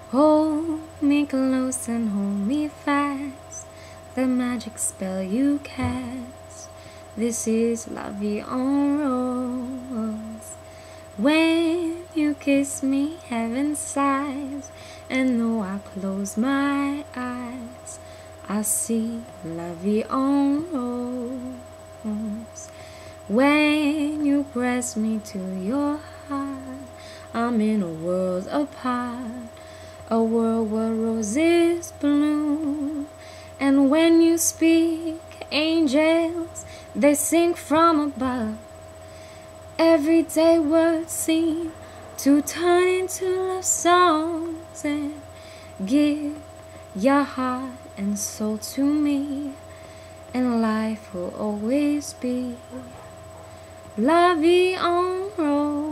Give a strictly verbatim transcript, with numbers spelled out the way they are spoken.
Hold me close and hold me fast, the magic spell you cast. This is La Vie En Rose. When you kiss me, heaven sighs, and though I close my eyes, I see La Vie En Rose. When you press me to your heart, I'm in a world apart, a world where roses bloom. And when you speak, angels, they sing from above. Everyday words seem to turn into love songs. And give your heart and soul to me, and life will always be La Vie En Rose.